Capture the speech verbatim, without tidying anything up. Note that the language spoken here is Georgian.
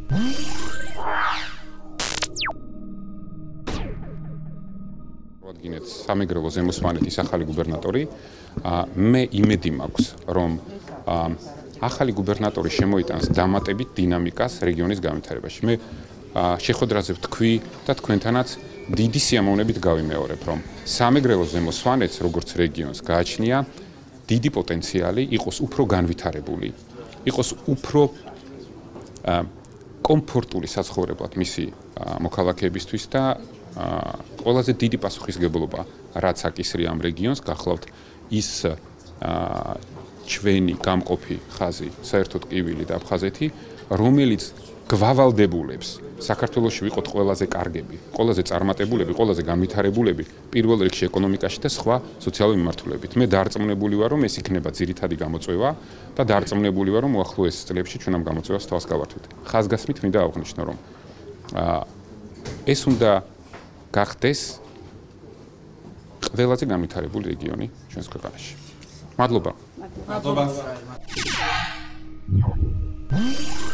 Rodginets სამეგრელო ზემოსვანეთის ახალი გუბერნატორი მე იმედი მაქვს რომ ახალი გუბერნატორი შემოიტანს დამატებით დინამიკას რეგიონის განვითარებაში. მე შეხვედრაზე ვთქვი და თქვენთანაც დიდი სიამოვნებით გავიმეორებ რომ სამეგრელო ზემოსვანეთს როგორც რეგიონს გააჩნია დიდი პოტენციალი იყოს უფრო განვითარებული, იყოს უფრო კომფორტული საცხოვრებლად მისი მოქალაქეებისთვის და ყველაზე დიდი პასუხისმგებლობა რაც აკისრია ამ რეგიონს გახლავთ ის ჩვენი გამყოფი ხაზი საერთოდ კივილი და აფხაზეთი რომელიც გვალდებულებს საქართველოში ვიყოთ ყველაზე კარგები, ყველაზე წარმატებულები, ყველაზე განვითარებულები პირველ რიგში ეკონომიკაში და სხვა სოციალური მიმართულებით. მე დარწმუნებული ვარ რომ ეს იქნება ძირითადი გამოწვევა და დარწმუნებული ვარ რომ უახლოეს წლებში ჩვენ ამ გამოწვევას თავს გავართვით. ხაზგასმით მინდა აღვნიშნო რომ ეს უნდა გახდეს ყველაზე განვითარებული რეგიონი ჩვენს ქვეყანაში. მადლობა. მადლობა.